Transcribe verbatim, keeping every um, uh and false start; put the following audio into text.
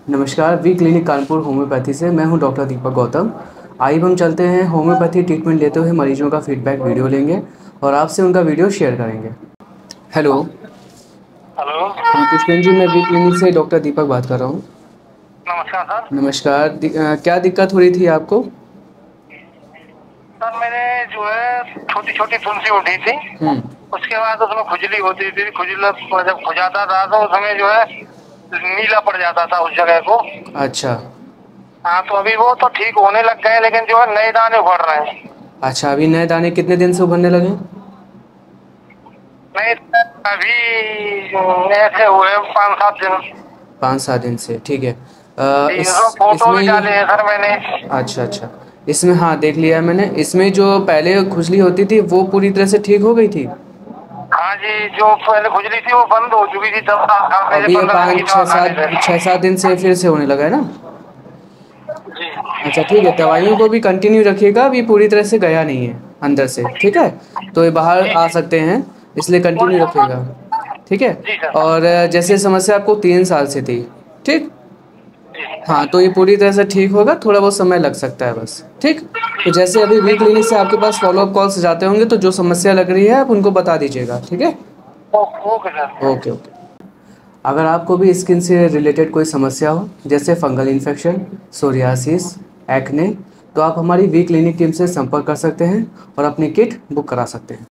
नमस्कार, we clinic Kanpur homeopathy से मैं हूं डॉक्टर दीपक गौतम। आइए हम चलते हैं होम्योपैथी ट्रीटमेंट लेते हुए मरीजों का फीडबैक वीडियो लेंगे और आपसे उनका वीडियो शेयर करेंगे। हेलो। हेलो। हाँ पुष्पेंद्र जी, मैं वी क्लिनिक से डॉक्टर दीपक बात कर रहा हूँ। नमस्कार सर। नमस्कार। दि, अ, क्या दिक्कत हो रही थी आपको? सर मैंने जो है छोटी छोटी फुंसी उठी थी, हम्म। उसके बाद उसमें खुजली होती थी। खुजली जब खुजाता था तो उसमें जो है नीला पड़ जाता था उस जगह को। अच्छा। हाँ, तो अभी वो तो ठीक होने लग गए, लेकिन जो है नए दाने उभर रहे हैं। अच्छा, अभी नए दाने कितने दिन से उभरने लगे? नहीं, अभी ऐसे हुए पाँच सात दिन। पाँच सात दिन से, ठीक है। अ, जी, इस उसमें फोटो भी इसमें डाले हैं सर मैंने। अच्छा अच्छा। इसमें हाँ देख लिया है मैंने। इसमें जो पहले खुजली होती थी वो पूरी तरह से ठीक हो गई थी? हाँ जी, जो पहले खुजली थी वो बंद हो चुकी थी दवा खाने से, अभी ये पंद्रह दिन की पाँच दवा छः खाने सात छः से। सात दिन से फिर से होने लगा है ना? जी अच्छा ठीक है, दवाइयों को भी कंटिन्यू रखिएगा। अभी पूरी तरह से गया नहीं है अंदर से, ठीक है? तो ये बाहर जी आ जी सकते हैं, इसलिए कंटिन्यू रखिएगा, ठीक है? जी सर। और अ, जैसे समस्या आपको तीन साल से थी, ठीक? जी हाँ, तो ये पूरी तरह से ठीक होगा, थोड़ा बहुत समय लग सकता है बस, ठीक? तो जैसे अभी वी क्लिनिक से आपके पास फॉलोअप कॉल्स जाते होंगे, तो जो समस्या लग रही है आप उनको बता दीजिएगा, ठीक है? ओ- ओके सर। Okay okay. अगर आपको भी स्किन से रिलेटेड कोई समस्या हो, जैसे फंगल इन्फेक्शन, सोरियासिस, एक्ने, तो आप हमारी वी क्लिनिक टीम से संपर्क कर सकते हैं और अपनी किट बुक करा सकते हैं।